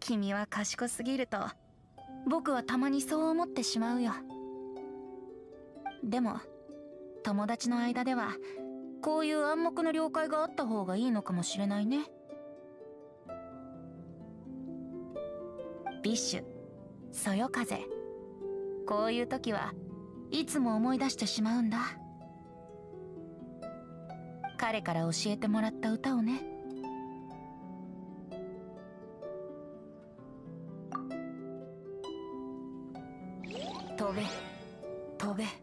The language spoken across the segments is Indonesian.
君は賢すぎると僕はたまにそう思ってしまうよ。でも友達の間ではこういう暗黙の了解があった方がいいのかもしれないね。ビッシュ、そよ風、こういう時はいつも思い出してしまうんだ。彼から教えてもらった歌をね。飛べ飛べ、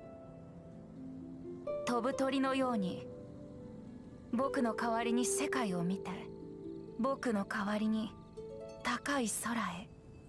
飛ぶ鳥のように僕の代わりに世界を見て、僕の代わりに高い空へ。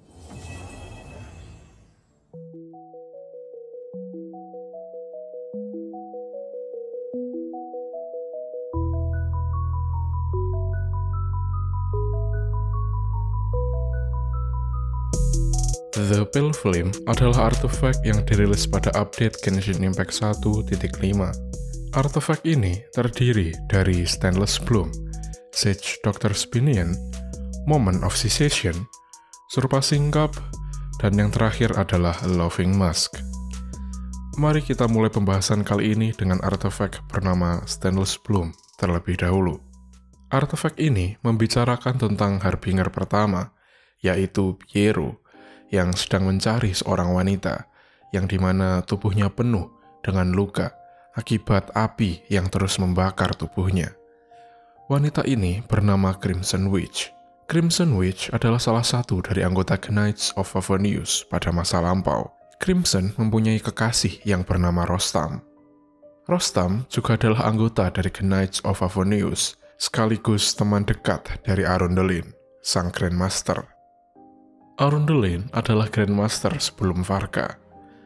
The Pale Flame adalah artefak yang dirilis pada update Genshin Impact 1.5. Artefak ini terdiri dari Stainless Bloom, Sage Doctor's Pinion, Moment of Cessation, Surpassing Cup, dan yang terakhir adalah Loving Mask. Mari kita mulai pembahasan kali ini dengan artefak bernama Stainless Bloom terlebih dahulu. Artefak ini membicarakan tentang Harbinger pertama, yaitu Pierrot, yang sedang mencari seorang wanita yang dimana tubuhnya penuh dengan luka akibat api yang terus membakar tubuhnya. Wanita ini bernama Crimson Witch. Crimson Witch adalah salah satu dari anggota Knights of Favonius pada masa lampau. Crimson mempunyai kekasih yang bernama Rostam. Rostam juga adalah anggota dari Knights of Favonius, sekaligus teman dekat dari Arundel, sang Grandmaster. Arundel adalah Grandmaster sebelum Varka.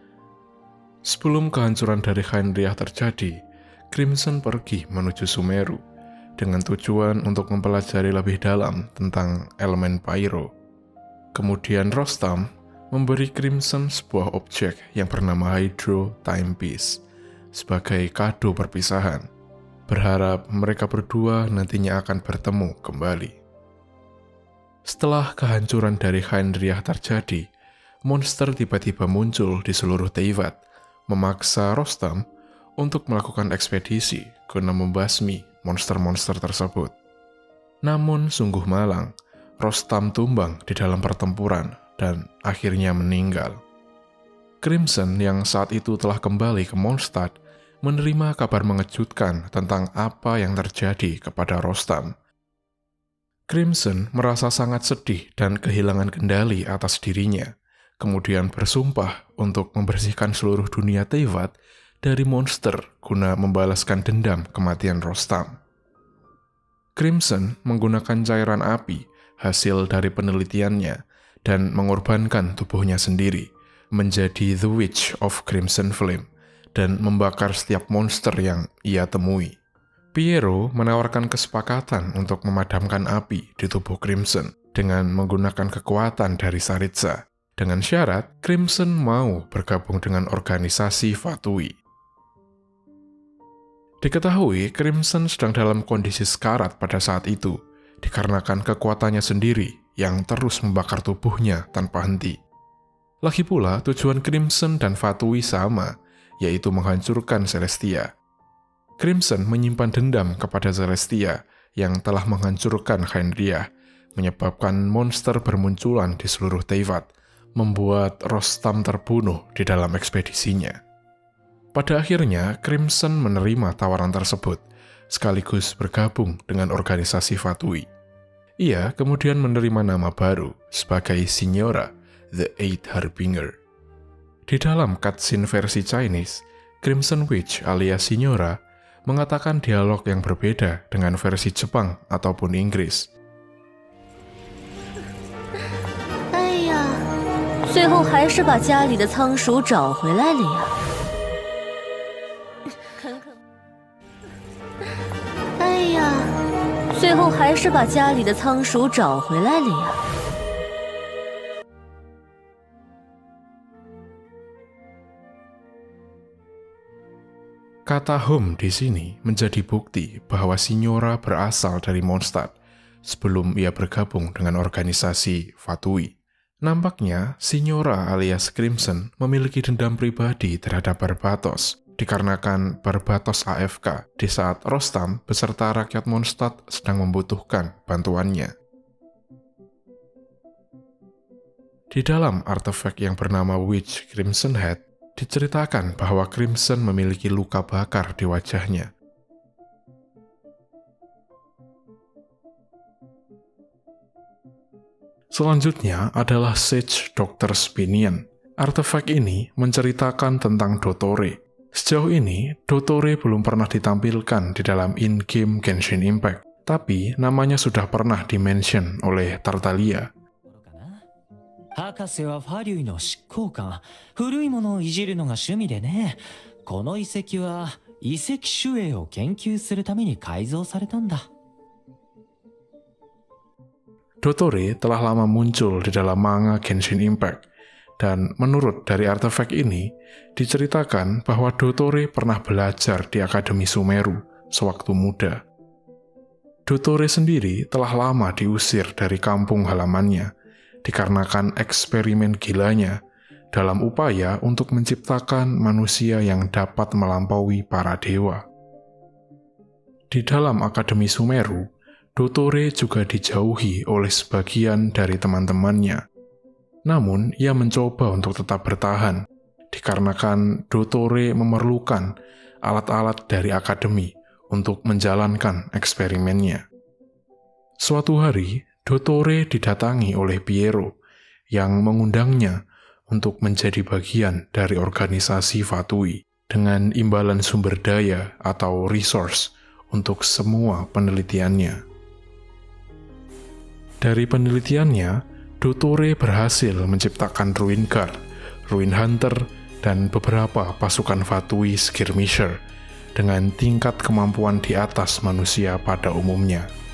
Sebelum kehancuran dari Khaenri'ah terjadi, Crimson pergi menuju Sumeru dengan tujuan untuk mempelajari lebih dalam tentang elemen Pyro. Kemudian Rostam memberi Crimson sebuah objek yang bernama Hydro Timepiece sebagai kado perpisahan, berharap mereka berdua nantinya akan bertemu kembali. Setelah kehancuran dari Khaenri'ah terjadi, monster tiba-tiba muncul di seluruh Teyvat, memaksa Rostam untuk melakukan ekspedisi guna membasmi monster-monster tersebut. Namun sungguh malang, Rostam tumbang di dalam pertempuran dan akhirnya meninggal. Crimson yang saat itu telah kembali ke Mondstadt menerima kabar mengejutkan tentang apa yang terjadi kepada Rostam. Crimson merasa sangat sedih dan kehilangan kendali atas dirinya, kemudian bersumpah untuk membersihkan seluruh dunia Teyvat dari monster guna membalaskan dendam kematian Rostam. Crimson menggunakan cairan api hasil dari penelitiannya dan mengorbankan tubuhnya sendiri menjadi The Witch of Crimson Flame dan membakar setiap monster yang ia temui. Pierrot menawarkan kesepakatan untuk memadamkan api di tubuh Crimson dengan menggunakan kekuatan dari Saritsa, dengan syarat Crimson mau bergabung dengan organisasi Fatui. Diketahui Crimson sedang dalam kondisi sekarat pada saat itu, dikarenakan kekuatannya sendiri yang terus membakar tubuhnya tanpa henti. Lagi pula tujuan Crimson dan Fatui sama, yaitu menghancurkan Celestia. Crimson menyimpan dendam kepada Celestia yang telah menghancurkan Khaenri'ah, menyebabkan monster bermunculan di seluruh Teyvat, membuat Rostam terbunuh di dalam ekspedisinya. Pada akhirnya, Crimson menerima tawaran tersebut, sekaligus bergabung dengan organisasi Fatui. Ia kemudian menerima nama baru sebagai Signora, The Eighth Harbinger. Di dalam cutscene versi Chinese, Crimson Witch alias Signora mengatakan dialog yang berbeda dengan versi Jepang ataupun Inggris. 哎呀，最后还是把家里的仓鼠找回来了呀！哎呀，最后还是把家里的仓鼠找回来了呀！ Kata home di sini menjadi bukti bahwa Signora berasal dari Mondstadt, sebelum ia bergabung dengan organisasi Fatui. Nampaknya, Signora alias Crimson memiliki dendam pribadi terhadap Barbatos, dikarenakan Barbatos AFK di saat Rostam beserta rakyat Mondstadt sedang membutuhkan bantuannya. Di dalam artefak yang bernama Witch Crimson Head, diceritakan bahwa Crimson memiliki luka bakar di wajahnya. Selanjutnya adalah Sage Dr. Spinian. Artefak ini menceritakan tentang Dottore. Sejauh ini, Dottore belum pernah ditampilkan di dalam in-game Genshin Impact, tapi namanya sudah pernah di-mention oleh Tartaglia. 博士はファリュイの執行官、古いものをいじるのが趣味でね。この遺跡は遺跡守衛を研究するために改造されたんだ。 Dottore telah lama muncul di dalam manga Genshin Impact, dan menurut dari artefak ini, diceritakan bahwa Dottore pernah belajar di Akademi Sumeru sewaktu muda. Dottore sendiri telah lama diusir dari kampung halamannya, dikarenakan eksperimen gilanya dalam upaya untuk menciptakan manusia yang dapat melampaui para dewa. Di dalam Akademi Sumeru, Dottore juga dijauhi oleh sebagian dari teman-temannya. Namun, ia mencoba untuk tetap bertahan, dikarenakan Dottore memerlukan alat-alat dari Akademi untuk menjalankan eksperimennya. Suatu hari, Dottore didatangi oleh Pierrot yang mengundangnya untuk menjadi bagian dari organisasi Fatui dengan imbalan sumber daya atau resource untuk semua penelitiannya. Dari penelitiannya, Dottore berhasil menciptakan Ruin Guard, Ruin Hunter, dan beberapa pasukan Fatui Skirmisher dengan tingkat kemampuan di atas manusia pada umumnya.